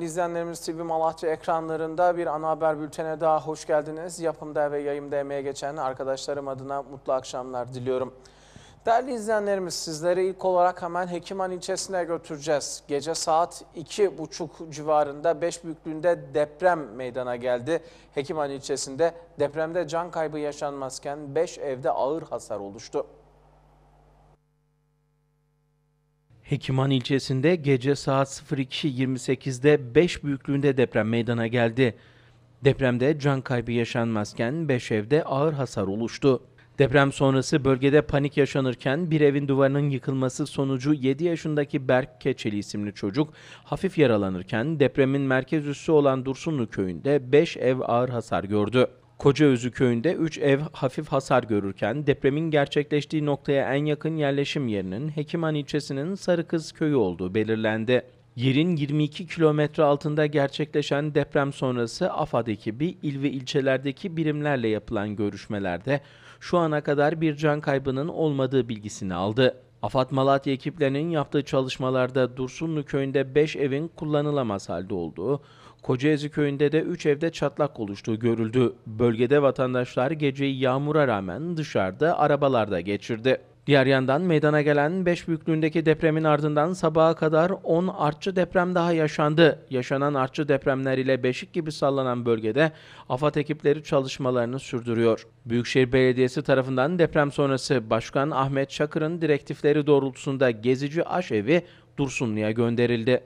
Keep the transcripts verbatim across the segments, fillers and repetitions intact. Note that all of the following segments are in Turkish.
izleyenlerimiz T V Malatya ekranlarında bir ana haber bültene daha hoş geldiniz. Yapımda ve yayımda emeğe geçen arkadaşlarım adına mutlu akşamlar diliyorum. Değerli izleyenlerimiz, sizleri ilk olarak hemen Hekiman ilçesine götüreceğiz. Gece saat iki buçuk civarında beş büyüklüğünde deprem meydana geldi. Hekiman ilçesinde depremde can kaybı yaşanmazken beş evde ağır hasar oluştu. Hekiman ilçesinde gece saat iki yirmi sekizde beş büyüklüğünde deprem meydana geldi. Depremde can kaybı yaşanmazken beş evde ağır hasar oluştu. Deprem sonrası bölgede panik yaşanırken bir evin duvarının yıkılması sonucu yedi yaşındaki Berk Keçeli isimli çocuk hafif yaralanırken depremin merkez üssü olan Dursunlu köyünde beş ev ağır hasar gördü. Kocaözü köyünde üç ev hafif hasar görürken depremin gerçekleştiği noktaya en yakın yerleşim yerinin Hekiman ilçesinin Sarıkız köyü olduğu belirlendi. Yerin yirmi iki kilometre altında gerçekleşen deprem sonrası AFAD ekibi il ve ilçelerdeki birimlerle yapılan görüşmelerde şu ana kadar bir can kaybının olmadığı bilgisini aldı. AFAD Malatya ekiplerinin yaptığı çalışmalarda Dursunlu köyünde beş evin kullanılamaz halde olduğu, Kocaözü köyünde de üç evde çatlak oluştuğu görüldü. Bölgede vatandaşlar geceyi yağmura rağmen dışarıda arabalarda geçirdi. Diğer yandan meydana gelen beş büyüklüğündeki depremin ardından sabaha kadar on artçı deprem daha yaşandı. Yaşanan artçı depremler ile beşik gibi sallanan bölgede AFAD ekipleri çalışmalarını sürdürüyor. Büyükşehir Belediyesi tarafından deprem sonrası Başkan Ahmet Çakır'ın direktifleri doğrultusunda gezici aşevi Dursunlu'ya gönderildi.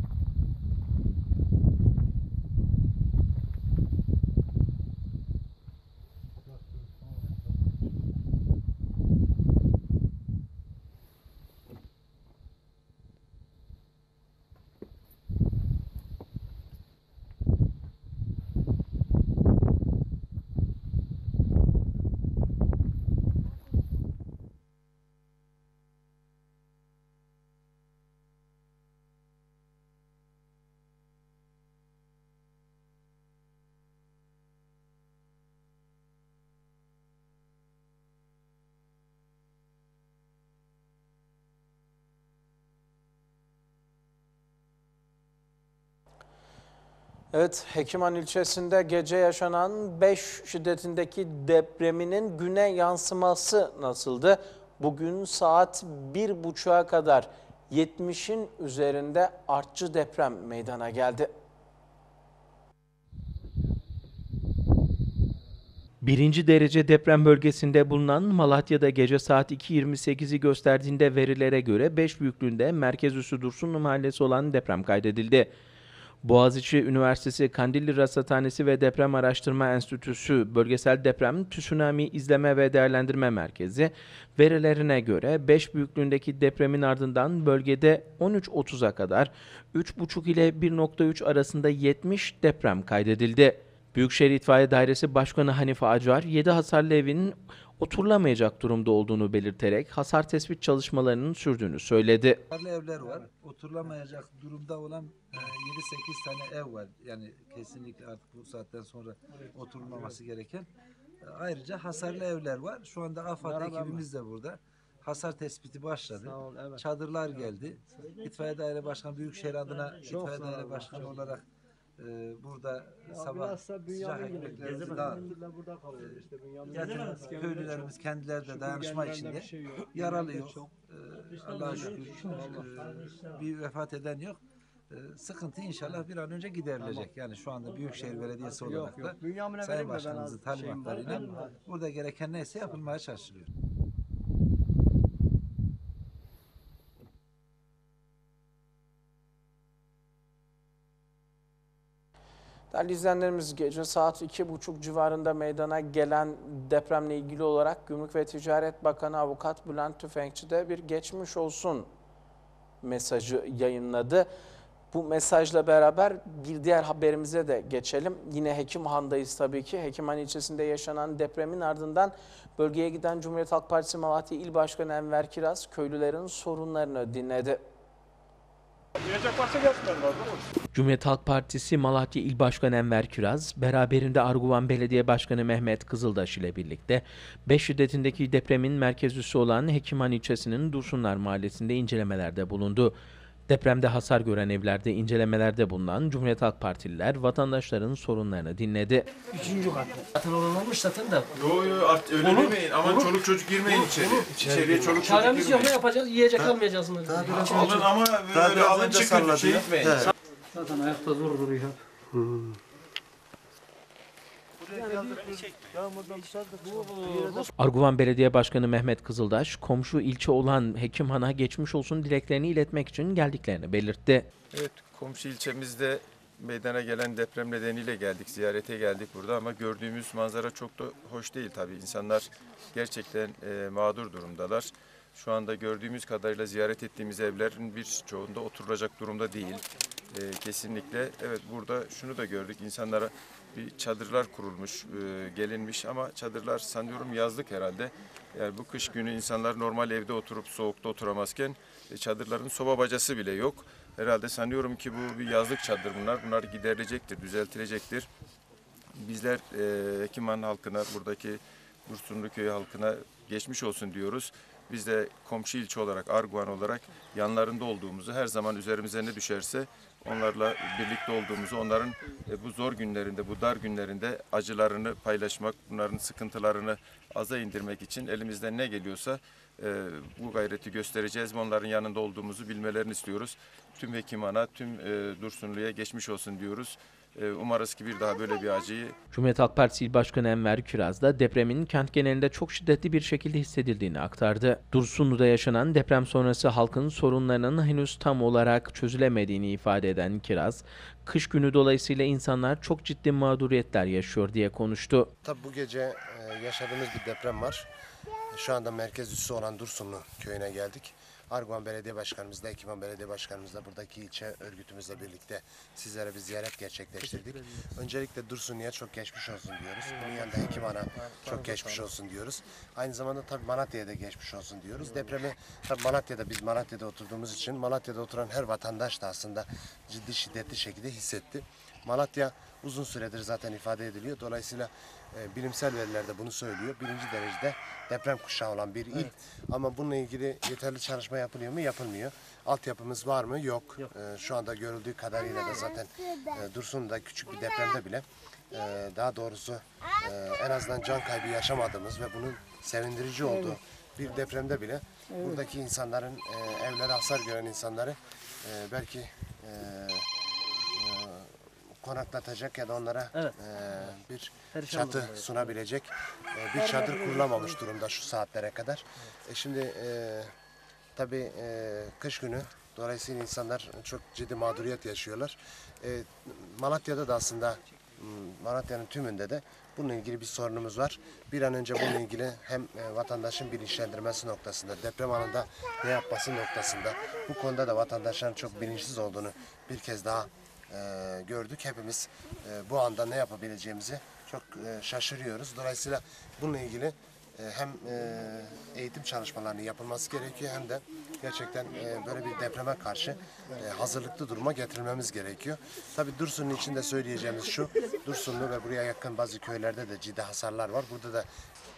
Evet, Hekiman ilçesinde gece yaşanan beş şiddetindeki depreminin güne yansıması nasıldı? Bugün saat bir buçuğa kadar yetmişin üzerinde artçı deprem meydana geldi. Birinci derece deprem bölgesinde bulunan Malatya'da gece saat iki yirmi sekizi gösterdiğinde verilere göre beş büyüklüğünde merkez üssü Dursunlu mahallesi olan deprem kaydedildi. Boğaziçi Üniversitesi Kandilli Rasathanesi ve Deprem Araştırma Enstitüsü Bölgesel Deprem Tsunami İzleme ve Değerlendirme Merkezi verilerine göre beş büyüklüğündeki depremin ardından bölgede on üç otuza kadar üç buçuk ile bir nokta üç arasında yetmiş deprem kaydedildi. Büyükşehir İtfaiye Dairesi Başkanı Hanife Acar, yedi hasarlı evin oturulamayacak durumda olduğunu belirterek hasar tespit çalışmalarının sürdüğünü söyledi. Hasarlı evler var. Oturulamayacak durumda olan yedi sekiz tane ev var. Yani kesinlikle artık bu saatten sonra oturulmaması gereken. Ayrıca hasarlı evler var. Şu anda AFAD ekibimiz de burada. Hasar tespiti başladı. Ol, evet. Çadırlar geldi. İtfaiye Daire Başkanı Büyükşehir adına İtfaiye Daire Başkanı olarak Ee, burada ya sabah sıcak ekmeklerimizi dağıttık. Ee, köylülerimiz kendileri de dayanışma içinde. Şey yaralı yok. Ee, Allah'a şükür ee, bir vefat eden yok. Ee, sıkıntı inşallah bir an önce giderilecek. Yani şu anda Büyükşehir Belediyesi olarak da Sayın Başkanımızın talimatlarıyla burada gereken neyse yapılmaya çalışılıyor. Değerli izleyenlerimiz, gece saat iki buçuk civarında meydana gelen depremle ilgili olarak Gümrük ve Ticaret Bakanı Avukat Bülent Tüfekçi de bir geçmiş olsun mesajı yayınladı. Bu mesajla beraber bir diğer haberimize de geçelim. Yine Hekimhan'dayız tabii ki. Hekiman ilçesinde yaşanan depremin ardından bölgeye giden Cumhuriyet Halk Partisi Malatya İl Başkanı Enver Kiraz köylülerin sorunlarını dinledi. Cumhuriyet Halk Partisi Malatya İl Başkanı Enver Kiraz, beraberinde Arguvan Belediye Başkanı Mehmet Kızıldaş ile birlikte beş şiddetindeki depremin merkez üssü olan Hekiman ilçesinin Dursunlar Mahallesi'nde incelemelerde bulundu. Depremde hasar gören evlerde incelemelerde bulunan Cumhuriyet Halk Partililer vatandaşların sorunlarını dinledi. Üçüncü kat. Zaten olan olmuş zaten de. Yo yo art, öyle Olur, demeyin. Aman olur. çoluk çocuk girmeyin Olur, içeri. olur. İçeriye çoluk çocuk Çaremiz yok, ne girmeyin. yapacağız? Yiyecek almayacağız mı? Alın ama böyle biraz alın önce çıkın salladı şey ya. etmeyin. He. Zaten ayakta zor duruyor. Arguvan Belediye Başkanı Mehmet Kızıldaş, komşu ilçe olan Hekimhan'a geçmiş olsun dileklerini iletmek için geldiklerini belirtti. Evet, komşu ilçemizde meydana gelen deprem nedeniyle geldik, ziyarete geldik burada ama gördüğümüz manzara çok da hoş değil tabii. İnsanlar gerçekten e, mağdur durumdalar. Şu anda gördüğümüz kadarıyla ziyaret ettiğimiz evlerin bir çoğunda oturulacak durumda değil. E, kesinlikle evet, burada şunu da gördük, insanlara bir çadırlar kurulmuş, e, gelinmiş ama çadırlar sanıyorum yazlık herhalde. Yani bu kış günü insanlar normal evde oturup soğukta oturamazken e, çadırların soba bacası bile yok. Herhalde sanıyorum ki bu bir yazlık çadır bunlar. Bunlar giderilecektir, düzeltilecektir. Bizler e, Hekimhan halkına, buradaki Dursunlu Köyü halkına geçmiş olsun diyoruz. Biz de komşu ilçe olarak, Arguvan olarak yanlarında olduğumuzu, her zaman üzerimize ne düşerse onlarla birlikte olduğumuzu, onların e, bu zor günlerinde, bu dar günlerinde acılarını paylaşmak, bunların sıkıntılarını aza indirmek için elimizden ne geliyorsa e, bu gayreti göstereceğiz ve onların yanında olduğumuzu bilmelerini istiyoruz. Tüm Hekimhan'a, tüm e, Dursunlu'ya geçmiş olsun diyoruz. E, umarız ki bir daha böyle bir acıyı... Cumhuriyet Halk Partisi İl Başkanı Enver Kiraz da depremin kent genelinde çok şiddetli bir şekilde hissedildiğini aktardı. Dursunlu'da yaşanan deprem sonrası halkın sorunlarının henüz tam olarak çözülemediğini ifade eden Kiraz, kış günü dolayısıyla insanlar çok ciddi mağduriyetler yaşıyor diye konuştu. Tabii bu gece yaşadığımız bir deprem var. Şu anda merkez üssü olan Dursunlu köyüne geldik. Arguvan Belediye Başkanımızla, Hekimhan Belediye Başkanımızla, buradaki ilçe örgütümüzle birlikte sizlere bir ziyaret gerçekleştirdik. Öncelikle Dursunlu'ya çok geçmiş olsun diyoruz. Bunun yanında Hekimhan'a çok geçmiş olsun diyoruz. Aynı zamanda tabii Malatya'ya da geçmiş olsun diyoruz. Depremi tabii Malatya'da, biz Malatya'da oturduğumuz için Malatya'da oturan her vatandaş da aslında ciddi şiddetli şekilde hissetti. Malatya uzun süredir zaten ifade ediliyor. Dolayısıyla e, bilimsel veriler de bunu söylüyor. Birinci derecede deprem kuşağı olan bir il. Evet. Ama bununla ilgili yeterli çalışma yapılıyor mu? Yapılmıyor. Altyapımız var mı? Yok. Yok. E, şu anda görüldüğü kadarıyla da zaten e, Dursun'da küçük bir depremde bile e, daha doğrusu e, en azından can kaybı yaşamadığımız ve bunun sevindirici olduğu evet. bir depremde bile evet. buradaki insanların, e, evlere hasar gören insanları e, belki e, konaklatacak ya da onlara evet. e, bir Perişan çatı durumda. sunabilecek e, bir çadır kurulamamış durumda şu saatlere kadar. E şimdi e, tabii e, kış günü dolayısıyla insanlar çok ciddi mağduriyet yaşıyorlar. E, Malatya'da da aslında Malatya'nın tümünde de bununla ilgili bir sorunumuz var. Bir an önce bununla ilgili hem e, vatandaşın bilinçlendirmesi noktasında, deprem anında ne yapması noktasında bu konuda da vatandaşların çok bilinçsiz olduğunu bir kez daha Ee, gördük. Hepimiz e, bu anda ne yapabileceğimizi çok e, şaşırıyoruz. Dolayısıyla bununla ilgili e, hem e, eğitim çalışmalarının yapılması gerekiyor hem de gerçekten e, böyle bir depreme karşı e, hazırlıklı duruma getirilmemiz gerekiyor. Tabii Dursunlu için de söyleyeceğimiz şu, Dursunlu ve buraya yakın bazı köylerde de ciddi hasarlar var. Burada da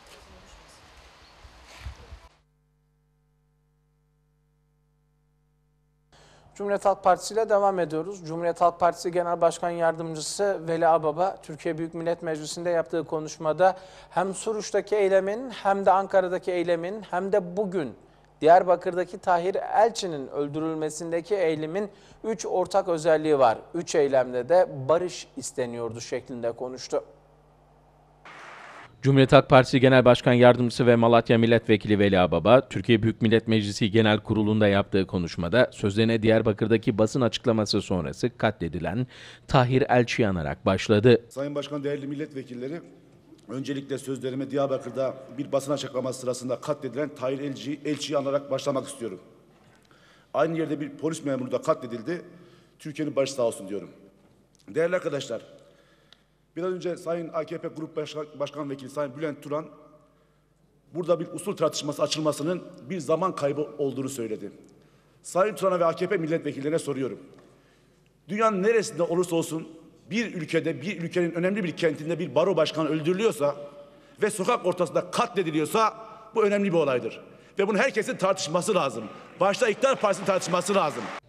Cumhuriyet Halk Partisi ile devam ediyoruz. Cumhuriyet Halk Partisi Genel Başkan Yardımcısı Veli Ağbaba, Türkiye Büyük Millet Meclisi'nde yaptığı konuşmada hem Suruç'taki eylemin hem de Ankara'daki eylemin hem de bugün Diyarbakır'daki Tahir Elçi'nin öldürülmesindeki eylemin üç ortak özelliği var. Üç eylemde de barış isteniyordu şeklinde konuştu. Cumhuriyet Halk Partisi Genel Başkan Yardımcısı ve Malatya Milletvekili Veli Ağbaba, Türkiye Büyük Millet Meclisi Genel Kurulu'nda yaptığı konuşmada sözlerine Diyarbakır'daki basın açıklaması sonrası katledilen Tahir Elçi'yi anarak başladı. Sayın Başkan, değerli milletvekilleri, öncelikle sözlerime Diyarbakır'da bir basın açıklaması sırasında katledilen Tahir Elçi, Elçi'yi anarak başlamak istiyorum. Aynı yerde bir polis memuru da katledildi. Türkiye'nin başı sağ olsun diyorum. Değerli arkadaşlar, biraz önce Sayın A K P Grup Başkan, Başkan Vekili Sayın Bülent Turan burada bir usul tartışması açılmasının bir zaman kaybı olduğunu söyledi. Sayın Turan'a ve A K P milletvekillerine soruyorum. Dünyanın neresinde olursa olsun bir ülkede, bir ülkenin önemli bir kentinde bir baro başkanı öldürülüyorsa ve sokak ortasında katlediliyorsa bu önemli bir olaydır. Ve bunu herkesin tartışması lazım. Başta iktidar partisinin tartışması lazım.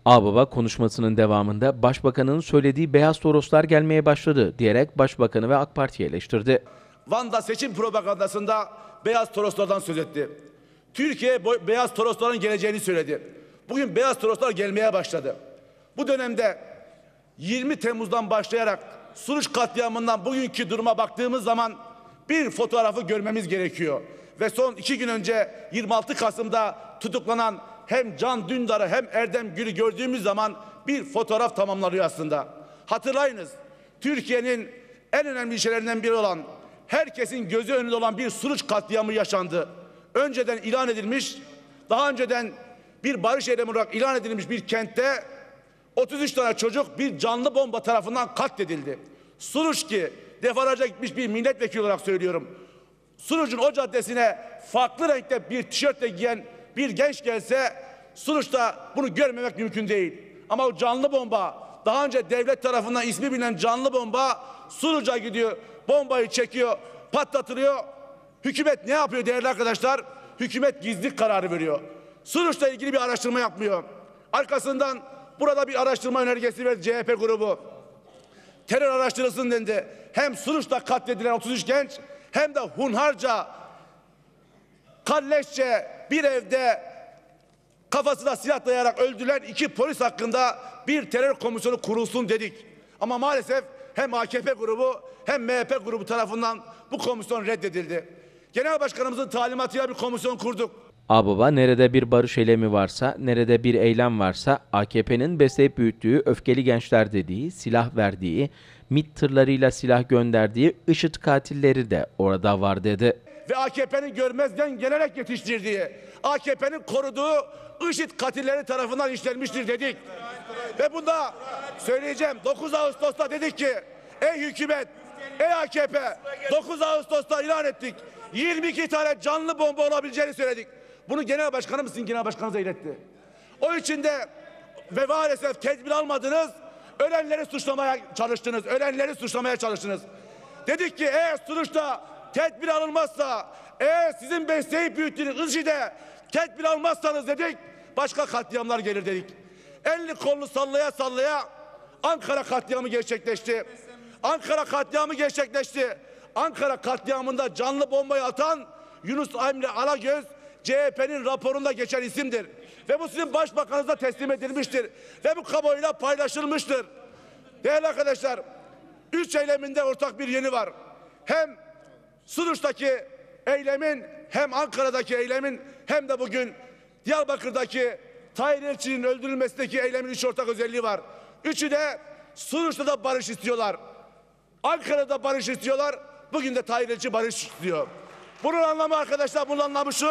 Ağbaba konuşmasının devamında Başbakanın söylediği beyaz toroslar gelmeye başladı diyerek Başbakanı ve AK Parti'yi eleştirdi. Van'da seçim propagandasında beyaz toroslardan söz etti. Türkiye beyaz torosların geleceğini söyledi. Bugün beyaz toroslar gelmeye başladı. Bu dönemde yirmi Temmuz'dan başlayarak Suruç katliamından bugünkü duruma baktığımız zaman bir fotoğrafı görmemiz gerekiyor. Ve son iki gün önce yirmi altı Kasım'da tutuklanan hem Can Dündar'ı hem Erdem Gül'ü gördüğümüz zaman bir fotoğraf tamamlanıyor aslında. Hatırlayınız, Türkiye'nin en önemli işlerinden biri olan, herkesin gözü önünde olan bir Suruç katliamı yaşandı. Önceden ilan edilmiş, daha önceden bir barış eylemi olarak ilan edilmiş bir kentte otuz üç tane çocuk bir canlı bomba tarafından katledildi. Suruç ki defalarca gitmiş bir milletvekili olarak söylüyorum. Suruç'un o caddesine farklı renkte bir tişörtle giyen bir genç gelse Suruç'ta bunu görmemek mümkün değil. Ama o canlı bomba, daha önce devlet tarafından ismi bilinen canlı bomba Suruç'a gidiyor, bombayı çekiyor, patlatılıyor. Hükümet ne yapıyor değerli arkadaşlar? Hükümet gizlilik kararı veriyor. Suruç'la ilgili bir araştırma yapmıyor. Arkasından burada bir araştırma önergesi verdi C H P grubu. Terör araştırılsın dendi. Hem Suruç'ta katledilen otuz üç genç hem de hunharca, kalleşçe bir evde kafasına silah dayayarak öldürülen iki polis hakkında bir terör komisyonu kurulsun dedik. Ama maalesef hem A K P grubu hem M H P grubu tarafından bu komisyon reddedildi. Genel Başkanımızın talimatıyla bir komisyon kurduk. Ağbaba nerede bir barış eylemi varsa, nerede bir eylem varsa A K P'nin besleyip büyüttüğü öfkeli gençler dediği, silah verdiği, MİT tırlarıyla silah gönderdiği IŞİD katilleri de orada var dedi. Ve A K P'nin görmezden gelerek yetiştirdiği, A K P'nin koruduğu IŞİD katilleri tarafından işlenmiştir dedik. Ve bunda söyleyeceğim, dokuz Ağustos'ta dedik ki ey hükümet, ey A K P, dokuz Ağustos'ta ilan ettik. yirmi iki tane canlı bomba olabileceğini söyledik. Bunu genel başkanımız sizin genel başkanınıza iletti. O için de ve maalesef tedbir almadınız, ölenleri suçlamaya çalıştınız, ölenleri suçlamaya çalıştınız. Dedik ki eğer Suruç'ta tedbir alınmazsa, eğer sizin besleyip büyüttüğünüz IŞİD'e tedbir almazsanız dedik, başka katliamlar gelir dedik. Elini kolunu sallaya sallaya Ankara katliamı gerçekleşti. Ankara katliamı gerçekleşti. Ankara katliamında canlı bombayı atan Yunus Emre Alagöz C H P'nin raporunda geçen isimdir. Ve bu sizin başbakanınıza teslim edilmiştir. Ve bu kamuoyuyla paylaşılmıştır. Değerli arkadaşlar, üç eyleminde ortak bir yönü var. Hem Suruç'taki eylemin, hem Ankara'daki eylemin, hem de bugün Diyarbakır'daki Tahir Elçi'nin öldürülmesindeki eylemin üç ortak özelliği var. Üçü de Suruç'ta da barış istiyorlar. Ankara'da barış istiyorlar. Bugün de Tahir Elçi barış istiyor. Bunun anlamı arkadaşlar, bunun anlamı şu.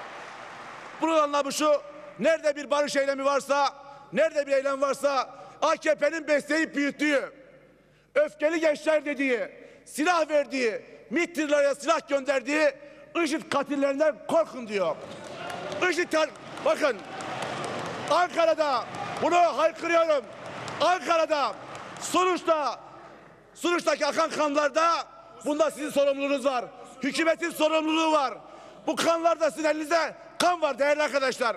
Bunun anlamı şu. Nerede bir barış eylemi varsa, nerede bir eylem varsa A K P'nin besleyip büyüttüğü, öfkeli gençler dediği, silah verdiği, MİT tırlarına silah gönderdiği IŞİD katillerinden korkun diyor. IŞİD, bakın Ankara'da bunu haykırıyorum. Ankara'da, Suruç'ta, Suruç'taki akan kanlarda bunda sizin sorumluluğunuz var. Hükümetin sorumluluğu var. Bu kanlarda sizin elinizde kan var değerli arkadaşlar.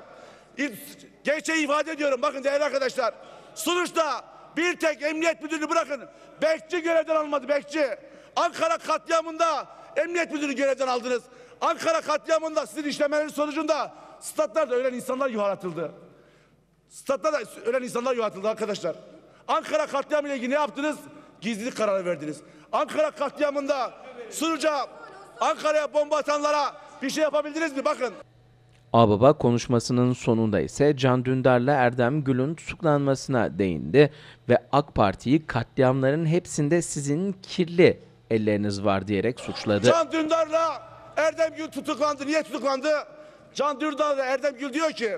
Gerçeği ifade ediyorum. Bakın değerli arkadaşlar. Suruç'ta bir tek emniyet müdürünü bırakın. Bekçi görevden almadı, bekçi. Ankara katliamında emniyet müdürü görevden aldınız. Ankara katliamında sizin işlemeleriniz sonucunda statlarda ölen insanlar yuhalatıldı. Statlarda ölen insanlar yuhalatıldı arkadaşlar. Ankara katliamı ile ilgili ne yaptınız? Gizlilik kararı verdiniz. Ankara katliamında Suruç'a, Ankara'ya bomba atanlara bir şey yapabildiniz mi? Bakın. Ağbaba konuşmasının sonunda ise Can Dündar'la Erdem Gül'ün tutuklanmasına değindi ve AK Parti'yi katliamların hepsinde sizin kirli elleriniz var diyerek suçladı. Can Dündar'la Erdem Gül tutuklandı. Niye tutuklandı? Can Dündar'la Erdem Gül diyor ki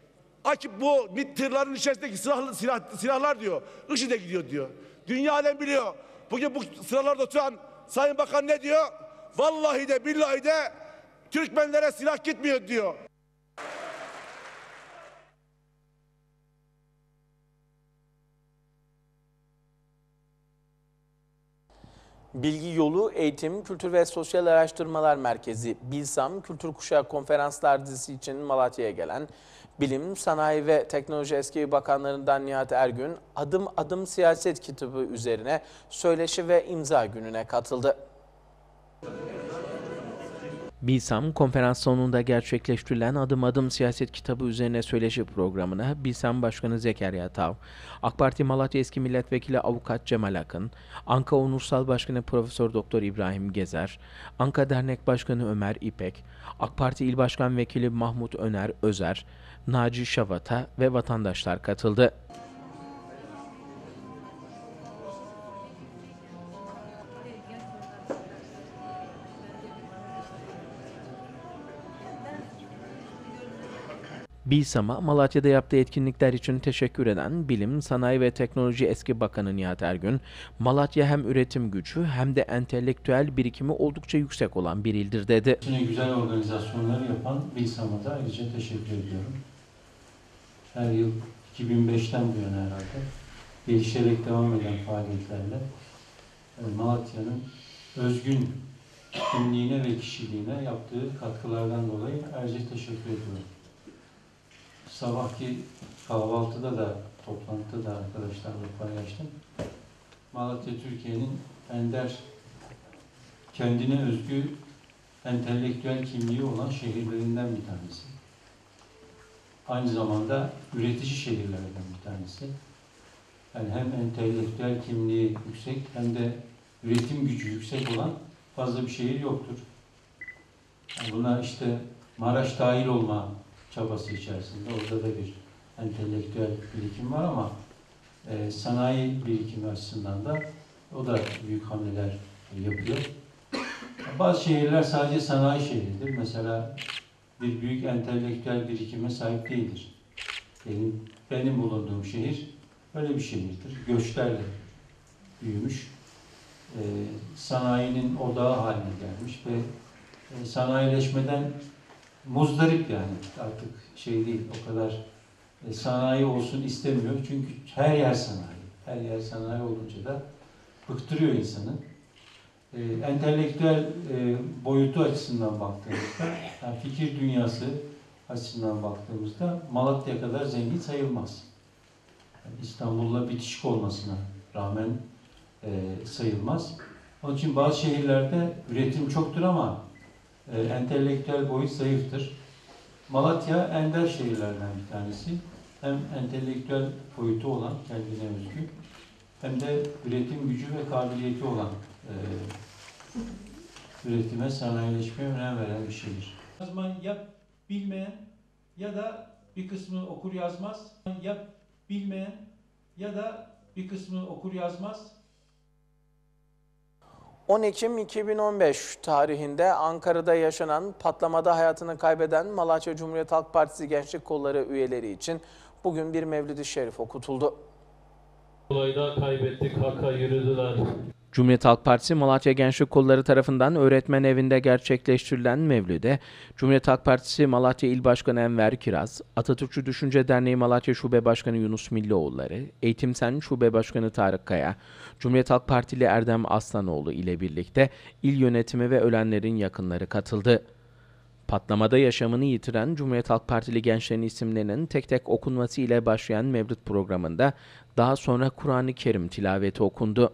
bu MİT tırların içerisindeki silahlı, silah, silahlar diyor IŞİD'e gidiyor diyor. Dünya alem biliyor. Bugün bu sıralarda oturan Sayın Bakan ne diyor? Vallahi de billahi de Türkmenlere silah gitmiyor diyor. Bilgi Yolu Eğitim, Kültür ve Sosyal Araştırmalar Merkezi, Bilsam Kültür Kuşağı Konferanslar dizisi için Malatya'ya gelen Bilim, Sanayi ve Teknoloji Eski Bakanlarından Nihat Ergün, Adım Adım Siyaset kitabı üzerine söyleşi ve imza gününe katıldı. Bilsam konferans sonunda gerçekleştirilen Adım Adım Siyaset kitabı üzerine söyleşi programına Bilsam Başkanı Zekeriya Tav, AK Parti Malatya Eski Milletvekili Avukat Cemal Akın, Anka Onursal Başkanı Profesör Doktor İbrahim Gezer, Anka Dernek Başkanı Ömer İpek, AK Parti İl Başkan Vekili Mahmut Öner Özer, Naci Şavata ve vatandaşlar katıldı. Bilsam'a Malatya'da yaptığı etkinlikler için teşekkür eden Bilim, Sanayi ve Teknoloji Eski Bakanı Nihat Ergün, Malatya hem üretim gücü hem de entelektüel birikimi oldukça yüksek olan bir ildir dedi. Yine güzel organizasyonları yapan Bilsam'a da ayrıca teşekkür ediyorum. Her yıl iki bin beşten bu yana herhalde gelişerek devam eden faaliyetlerle Malatya'nın özgün kimliğine ve kişiliğine yaptığı katkılardan dolayı ayrıca teşekkür ediyorum. Sabahki kahvaltıda da, toplantıda da arkadaşlarla paylaştım. Malatya Türkiye'nin ender, kendine özgü entelektüel kimliği olan şehirlerinden bir tanesi. Aynı zamanda üretici şehirlerden bir tanesi. Yani hem entelektüel kimliği yüksek hem de üretim gücü yüksek olan fazla bir şehir yoktur. Yani buna işte Maraş dahil olma çabası içerisinde. Orada da bir entelektüel birikim var ama e, sanayi birikimi açısından da o da büyük hamleler yapıyor. Bazı şehirler sadece sanayi şehridir. Mesela bir büyük entelektüel birikime sahip değildir. Benim, benim bulunduğum şehir öyle bir şehirdir. Göçlerle büyümüş. E, sanayinin odağı haline gelmiş ve e, sanayileşmeden muzdarip yani artık şey değil o kadar e, sanayi olsun istemiyor çünkü her yer sanayi. Her yer sanayi olunca da bıktırıyor insanı. E, entelektüel e, boyutu açısından baktığımızda, yani fikir dünyası açısından baktığımızda Malatya kadar zengin sayılmaz. Yani İstanbul'la bitişik olmasına rağmen e, sayılmaz. Onun için bazı şehirlerde üretim çoktur ama e, entelektüel boyut zayıftır. Malatya ender şehirlerden bir tanesi. Hem entelektüel boyutu olan, kendine özgü, hem de üretim gücü ve kabiliyeti olan e, üretime, sanayileşmeye önem veren bir şehir. Yazma ya bilmeyen ya da bir kısmı okur yazmaz, ya bilmeyen ya da bir kısmı okur yazmaz. on Ekim iki bin on beş tarihinde Ankara'da yaşanan patlamada hayatını kaybeden Malatya Cumhuriyet Halk Partisi Gençlik Kolları üyeleri için bugün bir Mevlid-i Şerif okutuldu. Olayda kaybettik, Hak'a yürüdüler. Cumhuriyet Halk Partisi Malatya Gençlik Kolları tarafından öğretmen evinde gerçekleştirilen Mevlid'e Cumhuriyet Halk Partisi Malatya İl Başkanı Enver Kiraz, Atatürkçü Düşünce Derneği Malatya Şube Başkanı Yunus Millioğulları, Eğitim Sen Şube Başkanı Tarık Kaya, Cumhuriyet Halk Partili Erdem Aslanoğlu ile birlikte il yönetimi ve ölenlerin yakınları katıldı. Patlamada yaşamını yitiren Cumhuriyet Halk Partili gençlerin isimlerinin tek tek okunması ile başlayan Mevlid programında daha sonra Kur'an-ı Kerim tilaveti okundu.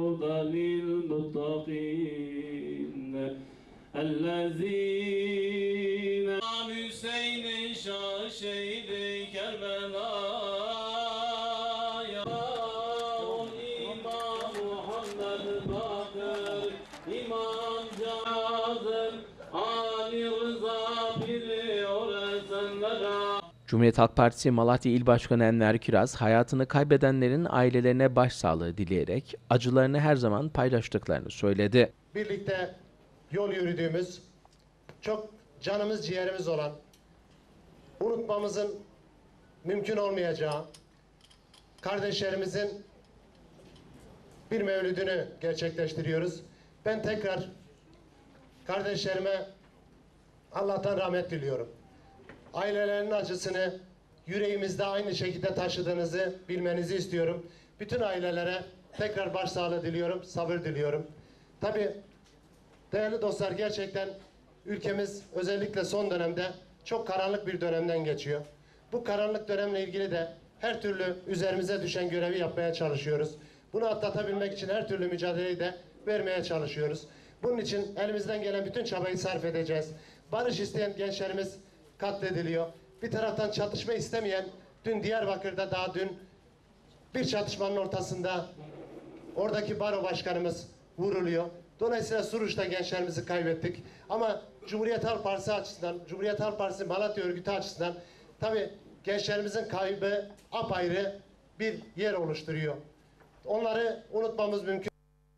Cumhuriyet Halk Partisi Malatya İl Başkanı Enver Kiraz, hayatını kaybedenlerin ailelerine başsağlığı dileyerek acılarını her zaman paylaştıklarını söyledi. Birlikte yol yürüdüğümüz, çok canımız ciğerimiz olan, unutmamızın mümkün olmayacağı kardeşlerimizin bir mevlüdünü gerçekleştiriyoruz. Ben tekrar kardeşlerime Allah'tan rahmet diliyorum. Ailelerinin acısını yüreğimizde aynı şekilde taşıdığınızı bilmenizi istiyorum. Bütün ailelere tekrar başsağlığı diliyorum, sabır diliyorum. Tabii değerli dostlar, gerçekten ülkemiz özellikle son dönemde çok karanlık bir dönemden geçiyor. Bu karanlık dönemle ilgili de her türlü üzerimize düşen görevi yapmaya çalışıyoruz. Bunu atlatabilmek için her türlü mücadeleyi de vermeye çalışıyoruz. Bunun için elimizden gelen bütün çabayı sarf edeceğiz. Barış isteyen gençlerimiz katlediliyor. Bir taraftan çatışma istemeyen, dün Diyarbakır'da daha dün bir çatışmanın ortasında oradaki baro başkanımız vuruluyor. Dolayısıyla Suruç'ta gençlerimizi kaybettik. Ama Cumhuriyet Halk Partisi açısından, Cumhuriyet Halk Partisi Malatya örgütü açısından tabii gençlerimizin kaybı apayrı bir yer oluşturuyor. Onları unutmamız mümkün.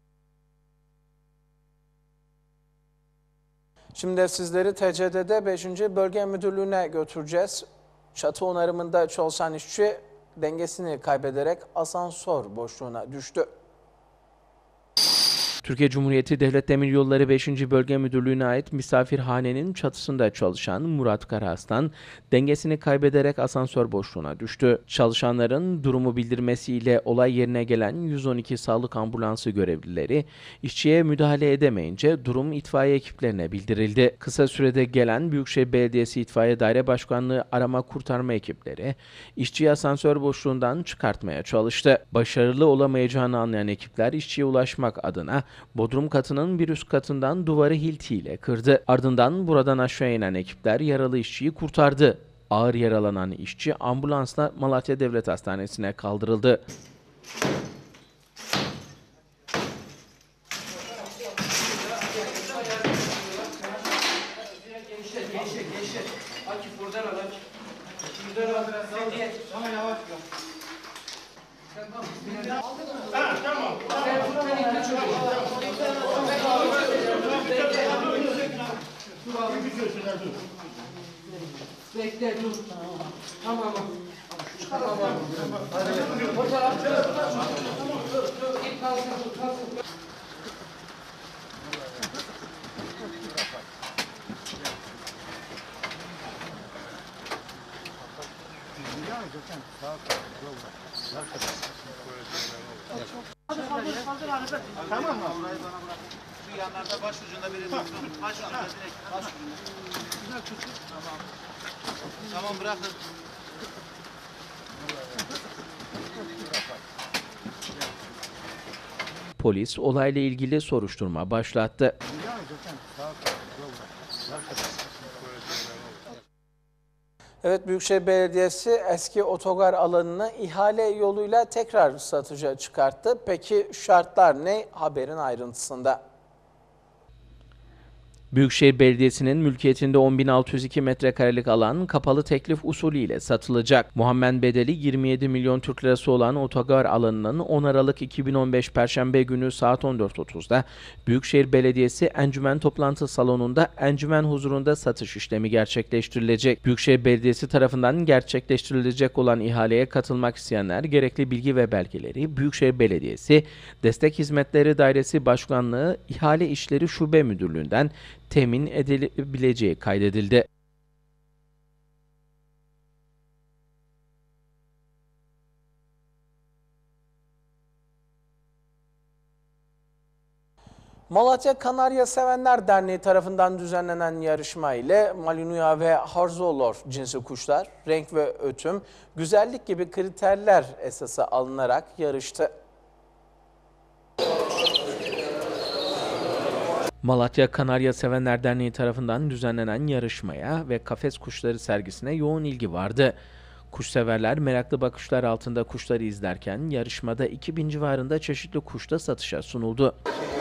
Şimdi sizleri T C D'de beşinci Bölge Müdürlüğü'ne götüreceğiz. Çatı onarımında çalışan işçi dengesini kaybederek asansör boşluğuna düştü. Türkiye Cumhuriyeti Devlet Demiryolları beşinci Bölge Müdürlüğü'ne ait misafirhanenin çatısında çalışan Murat Karahaslan dengesini kaybederek asansör boşluğuna düştü. Çalışanların durumu bildirmesiyle olay yerine gelen yüz on iki sağlık ambulansı görevlileri işçiye müdahale edemeyince durum itfaiye ekiplerine bildirildi. Kısa sürede gelen Büyükşehir Belediyesi İtfaiye Daire Başkanlığı arama kurtarma ekipleri işçiyi asansör boşluğundan çıkartmaya çalıştı. Başarılı olamayacağını anlayan ekipler işçiye ulaşmak adına bodrum katının bir üst katından duvarı hiltiyle kırdı. Ardından buradan aşağı inen ekipler yaralı işçiyi kurtardı. Ağır yaralanan işçi ambulansla Malatya Devlet Hastanesi'ne kaldırıldı. Bekle dur. Tamam. Tamam. Fotoğraf. Dur dur. Git kalsın kalsın. Tamam mı? Şu yanlarda baş ucunda biri dursun. Baş ucunda direkt baş ucunda. Güzel tutun. Tamam. Tamam bırakın. Polis olayla ilgili soruşturma başlattı. Evet, Büyükşehir Belediyesi eski otogar alanını ihale yoluyla tekrar satışa çıkarttı. Peki şartlar ne? Haberin ayrıntısında. Büyükşehir Belediyesi'nin mülkiyetinde on bin altı yüz iki metrekarelik alan kapalı teklif usulü ile satılacak. Muhammen bedeli yirmi yedi milyon Türk lirası olan otogar alanının on Aralık iki bin on beş Perşembe günü saat on dört otuzda Büyükşehir Belediyesi Encümen Toplantı Salonu'nda Encümen huzurunda satış işlemi gerçekleştirilecek. Büyükşehir Belediyesi tarafından gerçekleştirilecek olan ihaleye katılmak isteyenler gerekli bilgi ve belgeleri Büyükşehir Belediyesi Destek Hizmetleri Dairesi Başkanlığı İhale İşleri Şube Müdürlüğü'nden temin edilebileceği kaydedildi. Malatya Kanarya Sevenler Derneği tarafından düzenlenen yarışma ile Malinuya ve Harzolor cinsi kuşlar, renk ve ötüm, güzellik gibi kriterler esasa alınarak yarıştı. Malatya Kanarya Sevenler Derneği tarafından düzenlenen yarışmaya ve kafes kuşları sergisine yoğun ilgi vardı. Kuşseverler meraklı bakışlar altında kuşları izlerken yarışmada iki bin civarında çeşitli kuş da satışa sunuldu.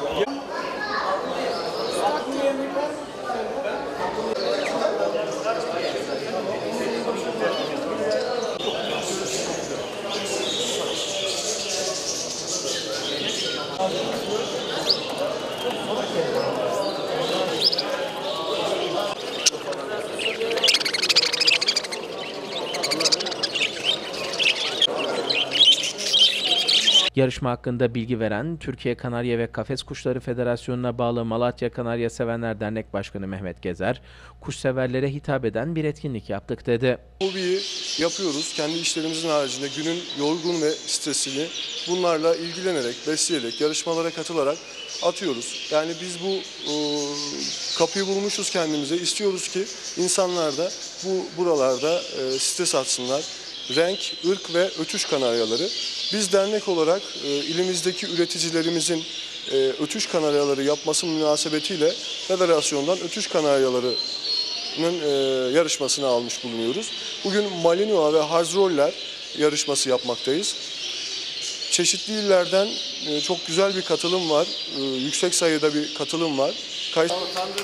Yarışma hakkında bilgi veren Türkiye Kanarya ve Kafes Kuşları Federasyonu'na bağlı Malatya Kanarya Sevenler Dernek Başkanı Mehmet Gezer, kuşseverlere hitap eden bir etkinlik yaptık dedi. Hobiyi yapıyoruz. Kendi işlerimizin haricinde günün yorgun ve stresini bunlarla ilgilenerek, besleyerek, yarışmalara katılarak atıyoruz. Yani biz bu kapıyı bulmuşuz kendimize. İstiyoruz ki insanlar da bu buralarda e, stres atsınlar. Renk, ırk ve ötüş kanaryaları. Biz dernek olarak e, ilimizdeki üreticilerimizin e, ötüş kanaryaları yapması münasebetiyle federasyondan ötüş kanaryalarının e, yarışmasını almış bulunuyoruz. Bugün Malinois ve Harzroller yarışması yapmaktayız. Çeşitli illerden e, çok güzel bir katılım var. E, yüksek sayıda bir katılım var. Kays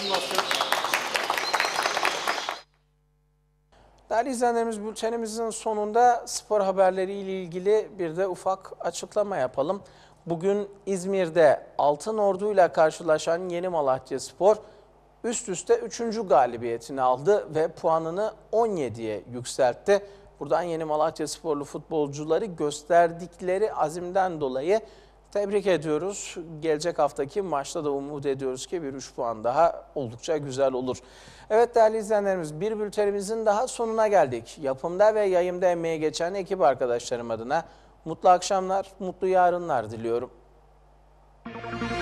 Değerli izleyenlerimiz, bültenimizin sonunda spor haberleriyle ilgili bir de ufak açıklama yapalım. Bugün İzmir'de Altınordu ile karşılaşan Yeni Malatyaspor üst üste üçüncü galibiyetini aldı ve puanını on yediye yükseltti. Buradan Yeni Malatyasporlu futbolcuları gösterdikleri azimden dolayı tebrik ediyoruz. Gelecek haftaki maçta da umut ediyoruz ki bir üç puan daha oldukça güzel olur. Evet değerli izleyenlerimiz, bir bültenimizin daha sonuna geldik. Yapımda ve yayımda emeği geçen ekip arkadaşlarım adına mutlu akşamlar, mutlu yarınlar diliyorum.